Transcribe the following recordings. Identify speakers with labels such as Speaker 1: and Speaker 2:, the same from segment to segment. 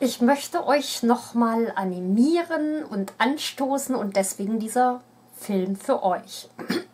Speaker 1: Ich möchte euch nochmal animieren und anstoßen und deswegen dieser Film für euch.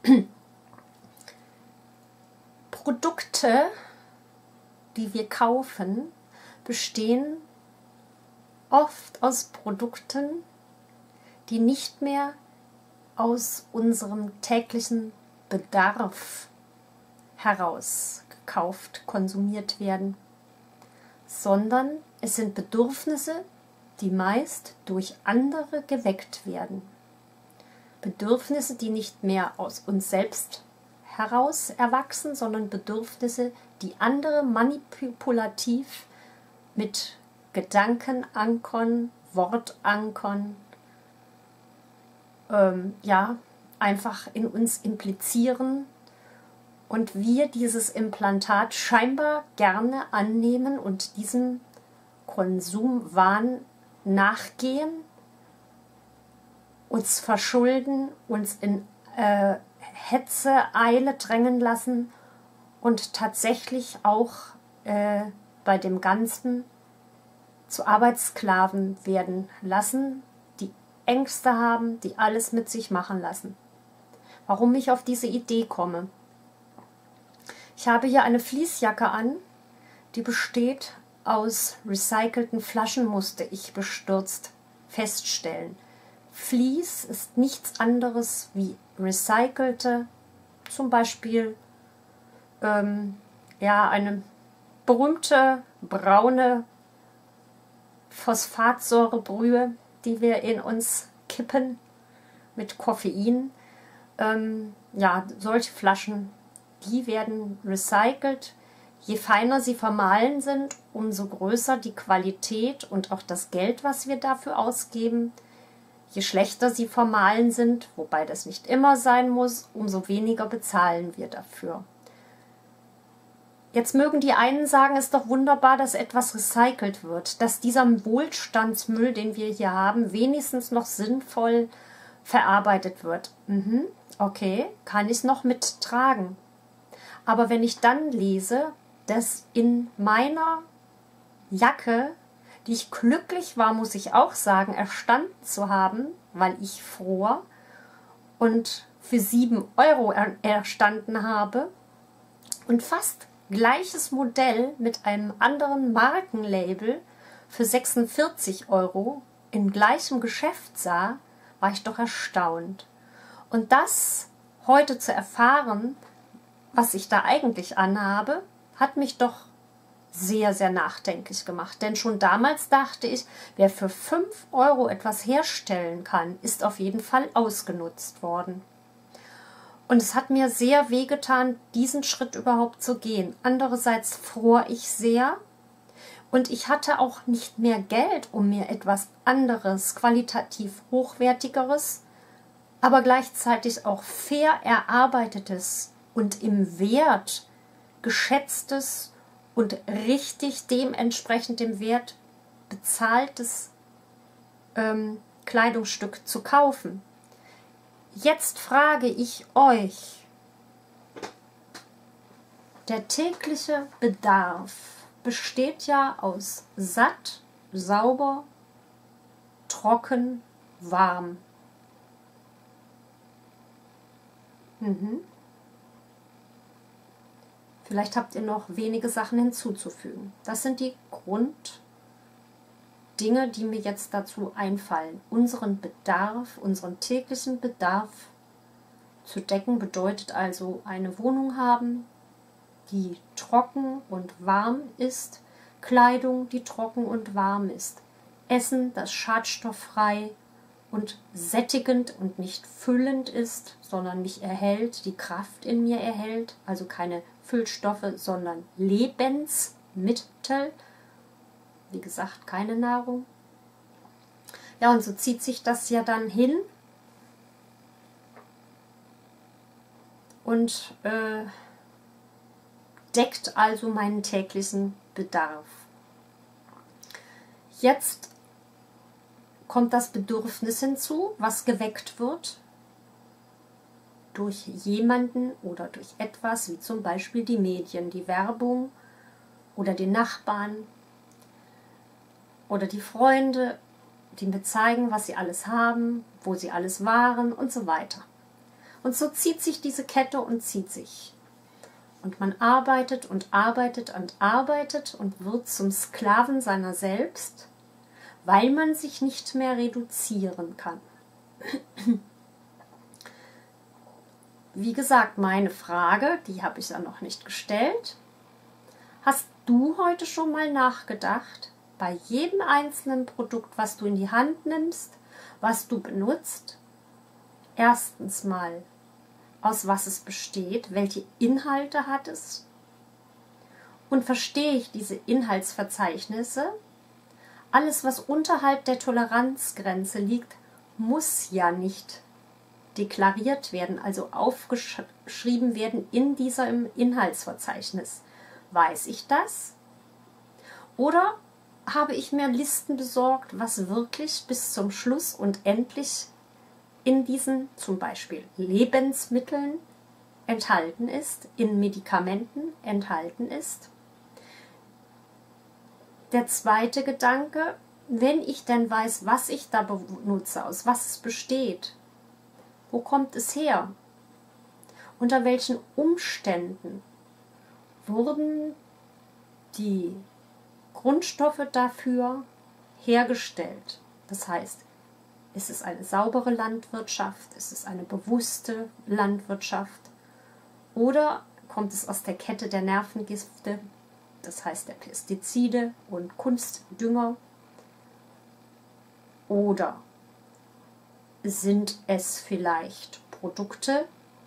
Speaker 1: Produkte, die wir kaufen, bestehen oft aus Produkten, die nicht mehr aus unserem täglichen Bedarf heraus gekauft, konsumiert werden, sondern es sind Bedürfnisse, die meist durch andere geweckt werden. Bedürfnisse, die nicht mehr aus uns selbst heraus erwachsen, sondern Bedürfnisse, die andere manipulativ mit Gedankenankern, Wortankern, einfach in uns implizieren und wir dieses Implantat scheinbar gerne annehmen und diesem Konsumwahn nachgehen, uns verschulden, uns in Hetze, Eile drängen lassen und tatsächlich auch bei dem Ganzen zu Arbeitssklaven werden lassen, die Ängste haben, die alles mit sich machen lassen. Warum ich auf diese Idee komme? Ich habe hier eine Fließjacke an, die besteht aus recycelten Flaschen, musste ich bestürzt feststellen. Vlies ist nichts anderes wie recycelte, zum Beispiel eine berühmte braune Phosphatsäurebrühe, die wir in uns kippen mit Koffein. Solche Flaschen, die werden recycelt. Je feiner sie vermahlen sind, umso größer die Qualität und auch das Geld, was wir dafür ausgeben. Je schlechter sie vermahlen sind, wobei das nicht immer sein muss, umso weniger bezahlen wir dafür. Jetzt mögen die einen sagen, es ist doch wunderbar, dass etwas recycelt wird, dass dieser Wohlstandsmüll, den wir hier haben, wenigstens noch sinnvoll verarbeitet wird. Okay, kann ich noch mittragen. Aber wenn ich dann lese, dass in meiner Jacke, die ich glücklich war, muss ich auch sagen, erstanden zu haben, weil ich fror und für 7 Euro erstanden habe und fast gleiches Modell mit einem anderen Markenlabel für 46 Euro in gleichem Geschäft sah, war ich doch erstaunt. Und das heute zu erfahren, was ich da eigentlich anhabe, hat mich doch sehr, sehr nachdenklich gemacht. Denn schon damals dachte ich, wer für 5 Euro etwas herstellen kann, ist auf jeden Fall ausgenutzt worden. Und es hat mir sehr wehgetan, diesen Schritt überhaupt zu gehen. Andererseits fror ich sehr und ich hatte auch nicht mehr Geld, um mir etwas anderes, qualitativ hochwertigeres, aber gleichzeitig auch fair erarbeitetes und im Wert geschätztes und richtig dementsprechend dem Wert bezahltes Kleidungsstück zu kaufen. Jetzt frage ich euch, der tägliche Bedarf besteht ja aus satt, sauber, trocken, warm. Vielleicht habt ihr noch wenige Sachen hinzuzufügen. Das sind die Grunddinge, die mir jetzt dazu einfallen. Unseren Bedarf, unseren täglichen Bedarf zu decken, bedeutet also eine Wohnung haben, die trocken und warm ist, Kleidung, die trocken und warm ist, Essen, das schadstofffrei und sättigend und nicht füllend ist, sondern mich erhält, die Kraft in mir erhält, also keine Füllstoffe, sondern Lebensmittel, wie gesagt, keine Nahrung. Ja, und so zieht sich das ja dann hin und deckt also meinen täglichen Bedarf. Jetzt kommt das Bedürfnis hinzu, was geweckt wird durch jemanden oder durch etwas, wie zum Beispiel die Medien, die Werbung oder den Nachbarn. oder die Freunde, die mir zeigen, was sie alles haben, wo sie alles waren und so weiter. Und so zieht sich diese Kette und zieht sich. Und man arbeitet und arbeitet und arbeitet und wird zum Sklaven seiner selbst, weil man sich nicht mehr reduzieren kann. Wie gesagt, meine Frage, die habe ich ja noch nicht gestellt. Hast du heute schon mal nachgedacht, bei jedem einzelnen Produkt, was du in die Hand nimmst, was du benutzt, erstens mal, aus was es besteht, welche Inhalte hat es? Und verstehe ich diese Inhaltsverzeichnisse? Alles, was unterhalb der Toleranzgrenze liegt, muss ja nicht deklariert werden, also aufgeschrieben werden in diesem Inhaltsverzeichnis. Weiß ich das? Oder habe ich mir Listen besorgt, was wirklich bis zum Schluss und endlich in diesen zum Beispiel Lebensmitteln enthalten ist, in Medikamenten enthalten ist? Der zweite Gedanke, wenn ich denn weiß, was ich da benutze, aus was es besteht, wo kommt es her? Unter welchen Umständen wurden die Grundstoffe dafür hergestellt? Das heißt, ist es eine saubere Landwirtschaft? Ist es eine bewusste Landwirtschaft? Oder kommt es aus der Kette der Nervengifte, das heißt der Pestizide und Kunstdünger? Oder sind es vielleicht Produkte,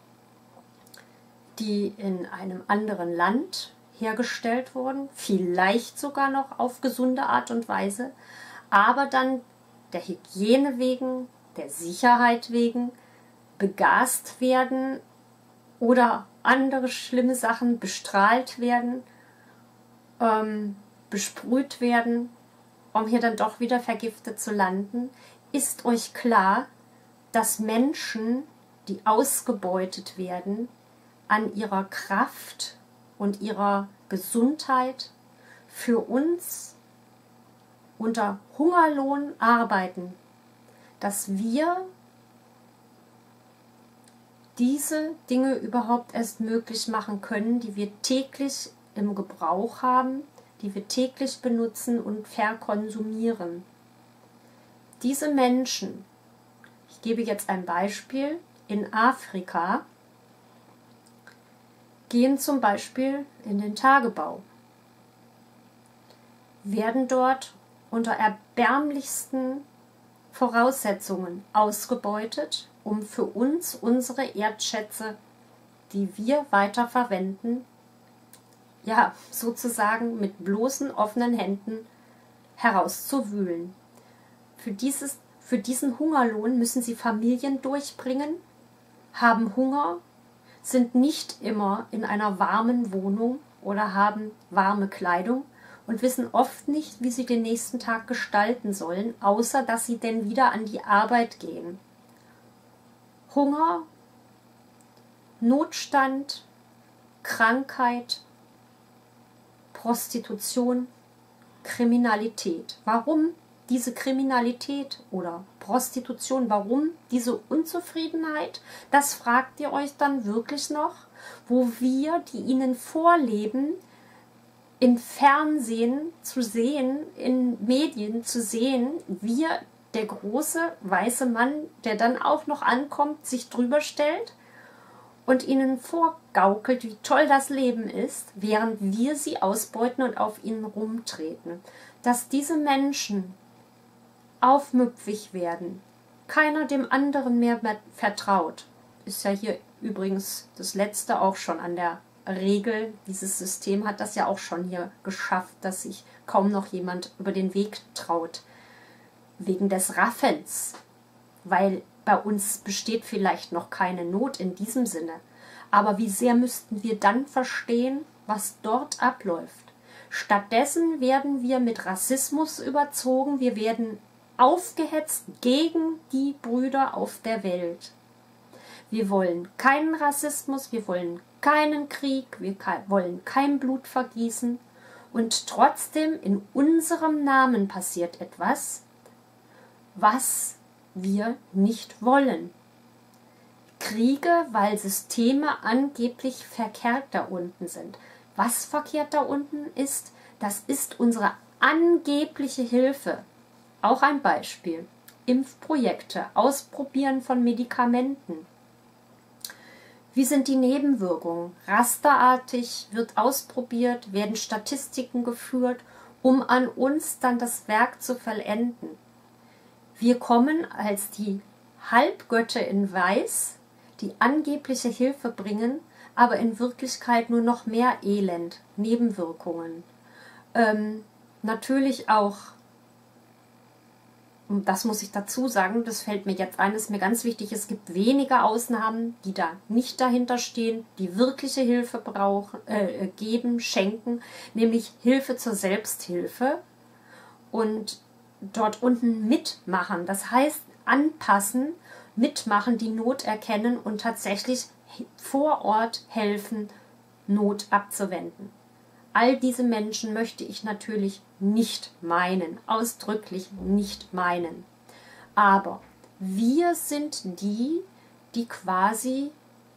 Speaker 1: die in einem anderen Land hergestellt wurden, vielleicht sogar noch auf gesunde Art und Weise, aber dann der Hygiene wegen, der Sicherheit wegen begast werden oder andere schlimme Sachen bestrahlt werden, besprüht werden, um hier dann doch wieder vergiftet zu landen? Ist euch klar, dass Menschen, die ausgebeutet werden, an ihrer Kraft und ihrer Gesundheit für uns unter Hungerlohn arbeiten, dass wir diese Dinge überhaupt erst möglich machen können, die wir täglich im Gebrauch haben, die wir täglich benutzen und verkonsumieren. Diese Menschen, ich gebe jetzt ein Beispiel, in Afrika gehen zum Beispiel in den Tagebau, werden dort unter erbärmlichsten Voraussetzungen ausgebeutet, um für uns unsere Erdschätze, die wir weiter verwenden, ja, sozusagen mit bloßen offenen Händen herauszuwühlen. Für diesen Hungerlohn müssen sie Familien durchbringen, haben Hunger, sind nicht immer in einer warmen Wohnung oder haben warme Kleidung und wissen oft nicht, wie sie den nächsten Tag gestalten sollen, außer dass sie denn wieder an die Arbeit gehen. Hunger, Notstand, Krankheit, Prostitution, Kriminalität. Warum diese Kriminalität oder Prostitution, warum diese Unzufriedenheit? Das fragt ihr euch dann wirklich noch, wo wir, die ihnen vorleben, im Fernsehen zu sehen, in Medien zu sehen, wir, der große weiße Mann, der dann auch noch ankommt, sich drüber stellt und ihnen vorgaukelt, wie toll das Leben ist, während wir sie ausbeuten und auf ihnen rumtreten. Dass diese Menschen aufmüpfig werden, keiner dem anderen mehr vertraut, ist ja hier übrigens das Letzte auch schon an der Regel. Dieses System hat das ja auch schon hier geschafft, dass sich kaum noch jemand über den Weg traut, wegen des Raffens, weil bei uns besteht vielleicht noch keine Not in diesem Sinne. Aber wie sehr müssten wir dann verstehen, was dort abläuft? Stattdessen werden wir mit Rassismus überzogen, wir werden aufgehetzt gegen die Brüder auf der Welt. Wir wollen keinen Rassismus, wir wollen keinen Krieg, wir wollen kein Blut vergießen, Und trotzdem in unserem Namen passiert etwas, was wir nicht wollen. Kriege, weil Systeme angeblich verkehrt da unten sind. Was verkehrt da unten ist, das ist unsere angebliche Hilfe. Auch ein Beispiel. Impfprojekte, Ausprobieren von Medikamenten. Wie sind die Nebenwirkungen? Rasterartig wird ausprobiert, werden Statistiken geführt, um an uns dann das Werk zu vollenden. Wir kommen als die Halbgötter in Weiß, die angebliche Hilfe bringen, aber in Wirklichkeit nur noch mehr Elend, Nebenwirkungen. Natürlich auch, und das muss ich dazu sagen, das fällt mir jetzt ein, ist mir ganz wichtig, es gibt wenige Ausnahmen, die da nicht dahinter stehen, die wirkliche Hilfe brauchen, geben, schenken, nämlich Hilfe zur Selbsthilfe und dort unten mitmachen. Das heißt, anpassen, mitmachen, die Not erkennen und tatsächlich vor Ort helfen, Not abzuwenden. All diese Menschen möchte ich natürlich nicht meinen, ausdrücklich nicht meinen. Aber wir sind die, die quasi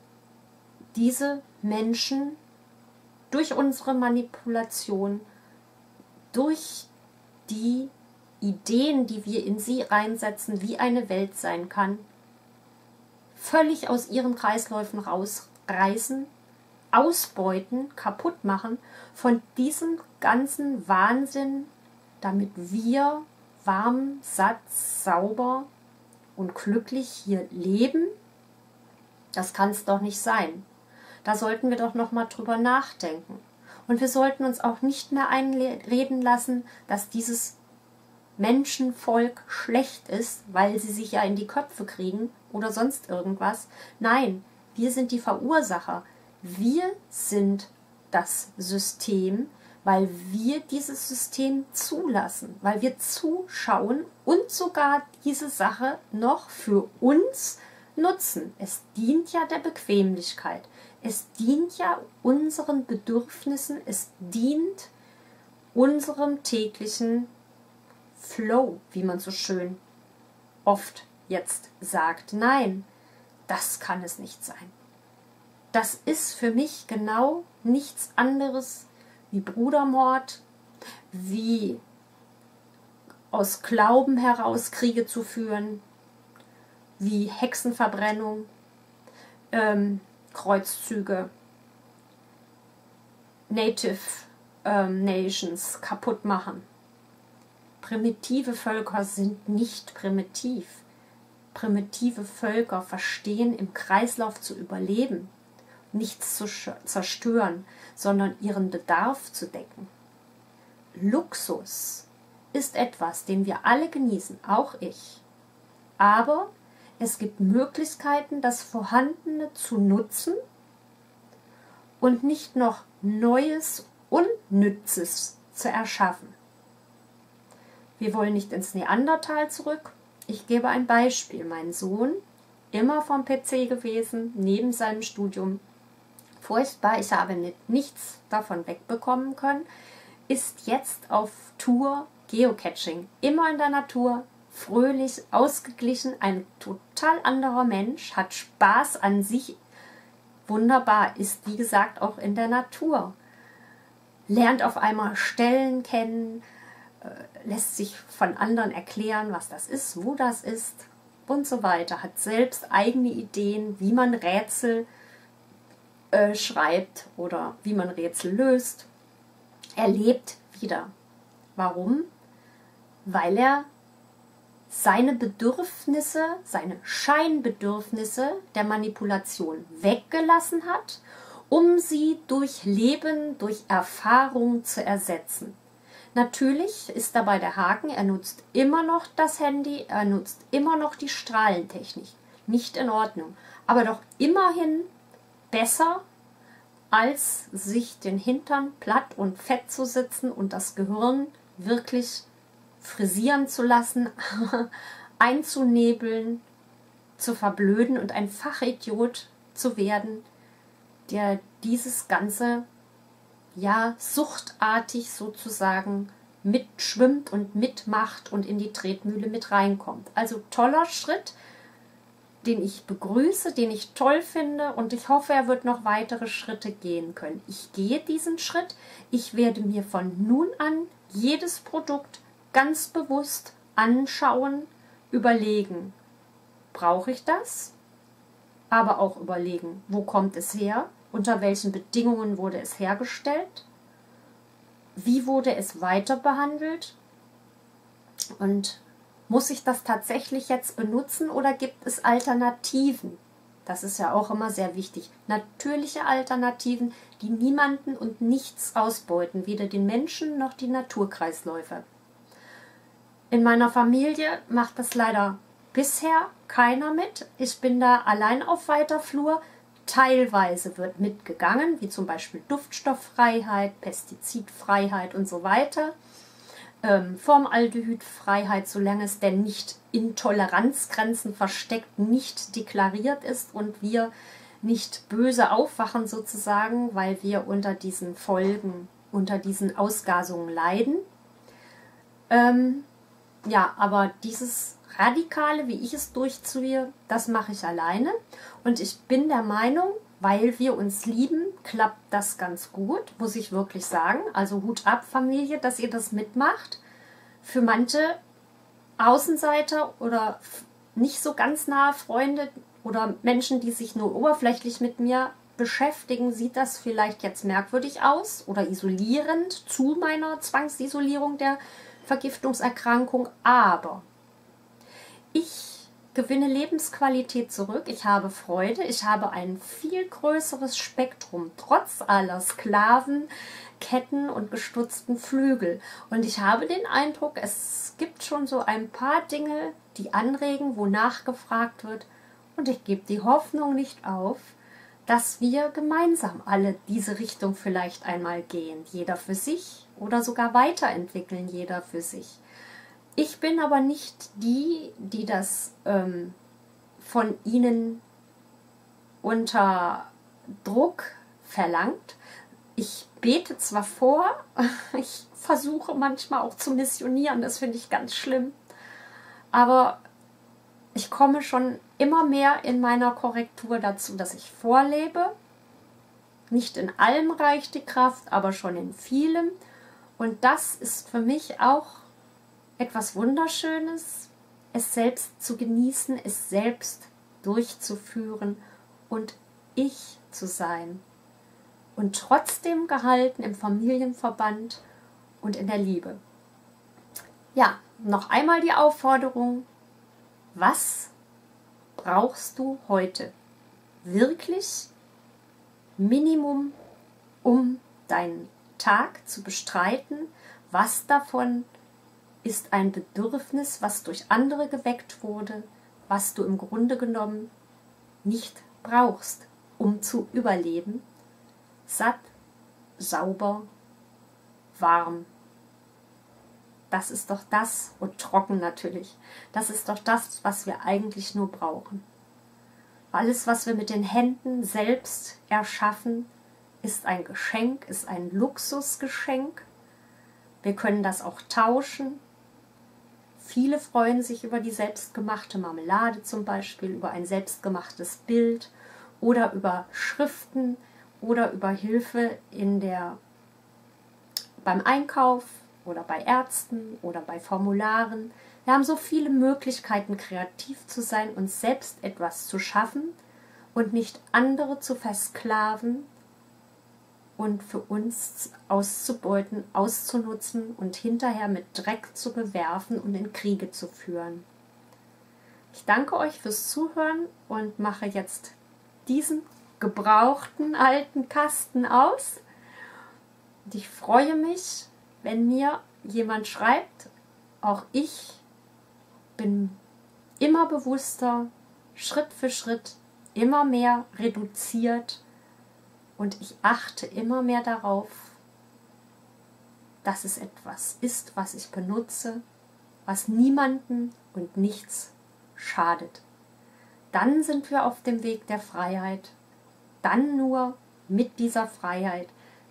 Speaker 1: diese Menschen durch unsere Manipulation, durch die Ideen, die wir in sie reinsetzen, wie eine Welt sein kann, völlig aus ihren Kreisläufen rausreißen, ausbeuten, kaputt machen von diesem ganzen Wahnsinn, damit wir warm, satt, sauber und glücklich hier leben. Das kann es doch nicht sein. Da sollten wir doch noch mal drüber nachdenken. Und wir sollten uns auch nicht mehr einreden lassen, dass dieses Menschenvolk schlecht ist, weil sie sich ja in die Köpfe kriegen oder sonst irgendwas. Nein, wir sind die Verursacher. Wir sind das System, weil wir dieses System zulassen, weil wir zuschauen und sogar diese Sache noch für uns nutzen. Es dient ja der Bequemlichkeit. Es dient ja unseren Bedürfnissen. Es dient unserem täglichen Flow, wie man so schön oft jetzt sagt. Nein, das kann es nicht sein. Das ist für mich genau nichts anderes wie Brudermord, wie aus Glauben heraus Kriege zu führen, wie Hexenverbrennung, Kreuzzüge, Native Nations kaputt machen. Primitive Völker sind nicht primitiv. Primitive Völker verstehen, im Kreislauf zu überleben, nichts zu zerstören, sondern ihren Bedarf zu decken. Luxus ist etwas, den wir alle genießen, auch ich. Aber es gibt Möglichkeiten, das Vorhandene zu nutzen und nicht noch Neues, Unnützes zu erschaffen. Wir wollen nicht ins Neandertal zurück. Ich gebe ein Beispiel. Mein Sohn, immer vom PC gewesen, neben seinem Studium, furchtbar, ich habe nichts davon wegbekommen können, ist jetzt auf Tour Geocaching. Immer in der Natur, fröhlich, ausgeglichen, ein total anderer Mensch, hat Spaß an sich, wunderbar, ist wie gesagt auch in der Natur. Lernt auf einmal Stellen kennen, lässt sich von anderen erklären, was das ist, wo das ist und so weiter. Hat selbst eigene Ideen, wie man Rätsel schreibt oder wie man Rätsel löst. Er lebt wieder. Warum? Weil er seine Bedürfnisse, seine Scheinbedürfnisse der Manipulation weggelassen hat, um sie durch Leben, durch Erfahrung zu ersetzen. Natürlich ist dabei der Haken, er nutzt immer noch das Handy, er nutzt immer noch die Strahlentechnik. Nicht in Ordnung. Aber doch immerhin besser, als sich den Hintern platt und fett zu sitzen und das Gehirn wirklich frisieren zu lassen, einzunebeln, zu verblöden und ein Fachidiot zu werden, der dieses ganze ja, suchtartig sozusagen mitschwimmt und mitmacht und in die Tretmühle mit reinkommt. Also toller Schritt, den ich begrüße, den ich toll finde und ich hoffe, er wird noch weitere Schritte gehen können. Ich gehe diesen Schritt. Ich werde mir von nun an jedes Produkt ganz bewusst anschauen, überlegen, brauche ich das? Aber auch überlegen, wo kommt es her? Unter welchen Bedingungen wurde es hergestellt? Wie wurde es weiter behandelt? Und muss ich das tatsächlich jetzt benutzen oder gibt es Alternativen? Das ist ja auch immer sehr wichtig. Natürliche Alternativen, die niemanden und nichts ausbeuten, weder den Menschen noch die Naturkreisläufe. In meiner Familie macht das leider bisher keiner mit. Ich bin da allein auf weiter Flur. Teilweise wird mitgegangen, wie zum Beispiel Duftstofffreiheit, Pestizidfreiheit und so weiter. Formaldehydfreiheit, solange es denn nicht in Toleranzgrenzen versteckt, nicht deklariert ist und wir nicht böse aufwachen sozusagen, weil wir unter diesen Folgen, unter diesen Ausgasungen leiden. Ja, aber dieses Radikale, wie ich es durchziehe, das mache ich alleine. Und ich bin der Meinung, weil wir uns lieben, klappt das ganz gut, muss ich wirklich sagen. Also Hut ab, Familie, dass ihr das mitmacht. Für manche Außenseiter oder nicht so ganz nahe Freunde oder Menschen, die sich nur oberflächlich mit mir beschäftigen, sieht das vielleicht jetzt merkwürdig aus oder isolierend zu meiner Zwangsisolierung der Vergiftungserkrankung. Aber ich gewinne Lebensqualität zurück, ich habe Freude, ich habe ein viel größeres Spektrum, trotz aller Sklaven, Ketten und gestutzten Flügel. Und ich habe den Eindruck, es gibt schon so ein paar Dinge, die anregen, wo nachgefragt wird. Und ich gebe die Hoffnung nicht auf, dass wir gemeinsam alle diese Richtung vielleicht einmal gehen, jeder für sich oder sogar weiterentwickeln, jeder für sich. Ich bin aber nicht die, die das von ihnen unter Druck verlangt. Ich bete zwar vor, ich versuche manchmal auch zu missionieren, das finde ich ganz schlimm, aber ich komme schon immer mehr in meiner Korrektur dazu, dass ich vorlebe. Nicht in allem reicht die Kraft, aber schon in vielem. Und das ist für mich auch etwas Wunderschönes, es selbst zu genießen, es selbst durchzuführen und ich zu sein. Und trotzdem gehalten im Familienverband und in der Liebe. Ja, noch einmal die Aufforderung, was brauchst du heute? Wirklich Minimum, um deinen Tag zu bestreiten? Was davon ist ein Bedürfnis, was durch andere geweckt wurde, was du im Grunde genommen nicht brauchst, um zu überleben? Satt, sauber, warm. Das ist doch das, und trocken natürlich, das ist doch das, was wir eigentlich nur brauchen. Alles, was wir mit den Händen selbst erschaffen, ist ein Geschenk, ist ein Luxusgeschenk. Wir können das auch tauschen. Viele freuen sich über die selbstgemachte Marmelade zum Beispiel, über ein selbstgemachtes Bild oder über Schriften oder über Hilfe beim Einkauf oder bei Ärzten oder bei Formularen. Wir haben so viele Möglichkeiten, kreativ zu sein, uns selbst etwas zu schaffen und nicht andere zu versklaven und für uns auszubeuten, auszunutzen und hinterher mit Dreck zu bewerfen und in Kriege zu führen. Ich danke euch fürs Zuhören und mache jetzt diesen gebrauchten alten Kasten aus. Und ich freue mich, wenn mir jemand schreibt, auch ich bin immer bewusster, Schritt für Schritt, immer mehr reduziert und ich achte immer mehr darauf, dass es etwas ist, was ich benutze, was niemanden und nichts schadet. Dann sind wir auf dem Weg der Freiheit. Dann nur mit dieser Freiheit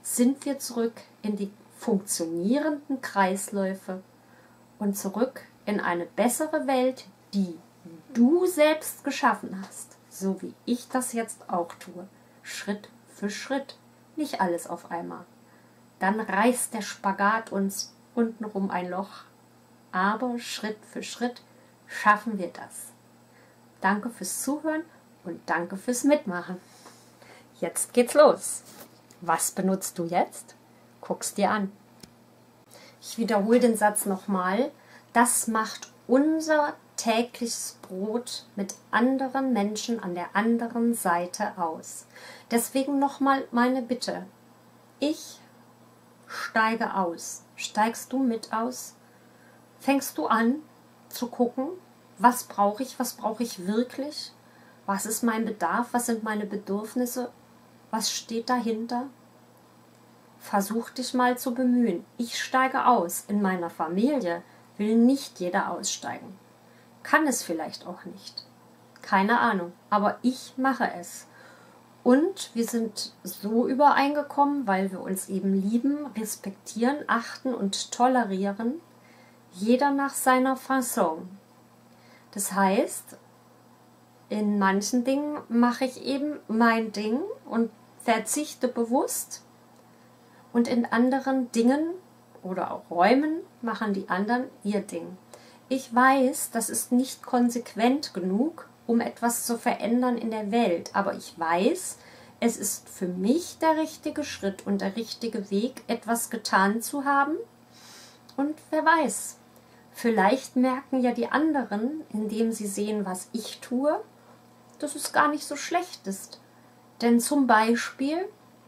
Speaker 1: sind wir zurück in die funktionierenden Kreisläufe und zurück in eine bessere Welt, die du selbst geschaffen hast, so wie ich das jetzt auch tue, Schritt für Schritt, nicht alles auf einmal. Dann reißt der Spagat uns untenrum ein Loch, aber Schritt für Schritt schaffen wir das. Danke fürs Zuhören und danke fürs Mitmachen. Jetzt geht's los. Was benutzt du jetzt? Guck's dir an. Ich wiederhole den Satz nochmal. Das macht unser tägliches Brot mit anderen Menschen an der anderen Seite aus. Deswegen nochmal meine Bitte. Ich steige aus. Steigst du mit aus? Fängst du an zu gucken, was brauche ich wirklich? Was ist mein Bedarf? Was sind meine Bedürfnisse? Was steht dahinter? Versuch dich mal zu bemühen. Ich steige aus. In meiner Familie will nicht jeder aussteigen. Kann es vielleicht auch nicht. Keine Ahnung. Aber ich mache es. Und wir sind so übereingekommen, weil wir uns eben lieben, respektieren, achten und tolerieren, jeder nach seiner Fasson. Das heißt, in manchen Dingen mache ich eben mein Ding und verzichte bewusst, und in anderen Dingen oder auch Räumen machen die anderen ihr Ding. Ich weiß, das ist nicht konsequent genug, um etwas zu verändern in der Welt, aber ich weiß, es ist für mich der richtige Schritt und der richtige Weg, etwas getan zu haben. Und wer weiß, vielleicht merken ja die anderen, indem sie sehen, was ich tue, dass es gar nicht so schlecht ist. Denn zum Beispiel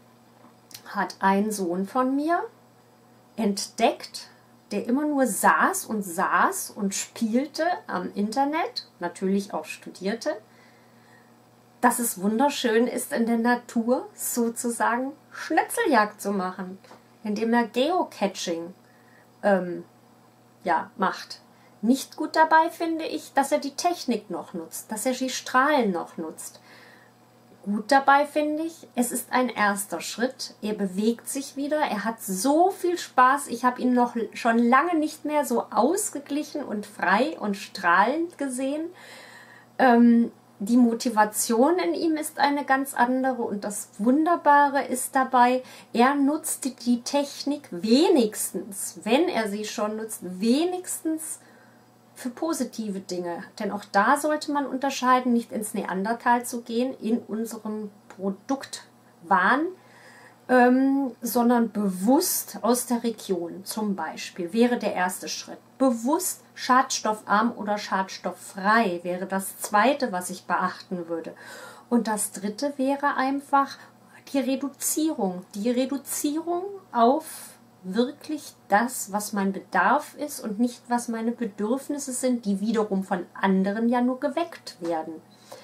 Speaker 1: hat ein Sohn von mir entdeckt, der immer nur saß und spielte am Internet, natürlich auch studierte, dass es wunderschön ist, in der Natur sozusagen Schnitzeljagd zu machen, indem er Geocaching macht. Nicht gut dabei finde ich, dass er die Technik noch nutzt, dass er die Strahlen noch nutzt. Gut dabei finde ich, es ist ein erster Schritt, er bewegt sich wieder, er hat so viel Spaß, ich habe ihn noch schon lange nicht mehr so ausgeglichen und frei und strahlend gesehen. Die Motivation in ihm ist eine ganz andere und das Wunderbare ist dabei, er nutzt die Technik wenigstens, wenn er sie schon nutzt, wenigstens für positive Dinge. Denn auch da sollte man unterscheiden, nicht ins Neandertal zu gehen, in unserem Produktwahn, sondern bewusst aus der Region zum Beispiel, wäre der erste Schritt. Bewusst schadstoffarm oder schadstofffrei wäre das zweite, was ich beachten würde. Und das dritte wäre einfach die Reduzierung. Die Reduzierung auf wirklich das, was mein Bedarf ist und nicht, was meine Bedürfnisse sind, die wiederum von anderen ja nur geweckt werden.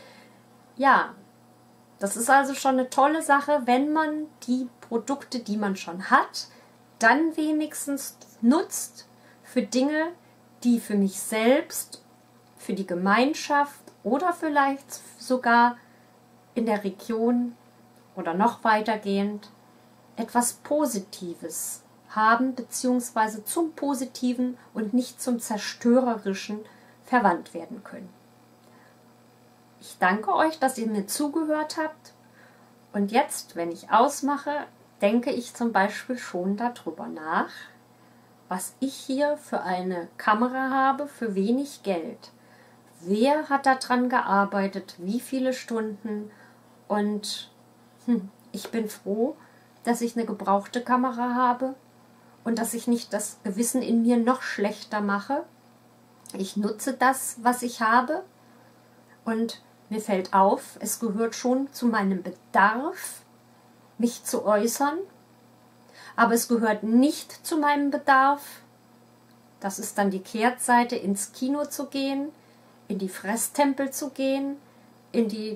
Speaker 1: Ja, das ist also schon eine tolle Sache, wenn man die Produkte, die man schon hat, dann wenigstens nutzt für Dinge, die für mich selbst, für die Gemeinschaft oder vielleicht sogar in der Region oder noch weitergehend etwas Positives haben, beziehungsweise zum Positiven und nicht zum Zerstörerischen verwandt werden können. Ich danke euch, dass ihr mir zugehört habt. Und jetzt, wenn ich ausmache, denke ich zum Beispiel schon darüber nach, was ich hier für eine Kamera habe für wenig Geld. Wer hat daran gearbeitet? Wie viele Stunden? Und ich bin froh, dass ich eine gebrauchte Kamera habe und dass ich nicht das Gewissen in mir noch schlechter mache. Ich nutze das, was ich habe, und mir fällt auf, es gehört schon zu meinem Bedarf, mich zu äußern, aber es gehört nicht zu meinem Bedarf, das ist dann die Kehrtseite, ins Kino zu gehen, in die Fresstempel zu gehen, in die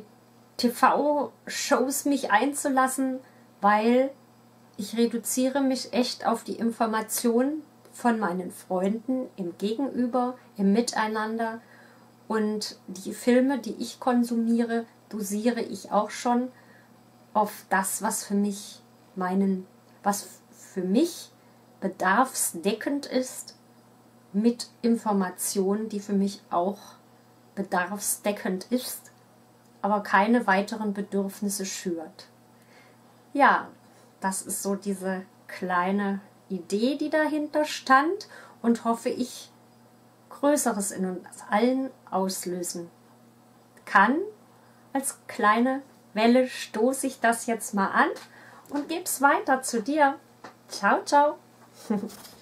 Speaker 1: TV-Shows mich einzulassen, weil ich reduziere mich echt auf die Information von meinen Freunden im Gegenüber, im Miteinander, und die Filme, die ich konsumiere, dosiere ich auch schon auf das, was was für mich bedarfsdeckend ist, mit Informationen, die für mich auch bedarfsdeckend ist, aber keine weiteren Bedürfnisse schürt. Ja, das ist so diese kleine Idee, die dahinter stand und hoffe ich, Größeres in uns allen auslösen kann. Als kleine Welle stoße ich das jetzt mal an und gebe es weiter zu dir. Ciao, ciao.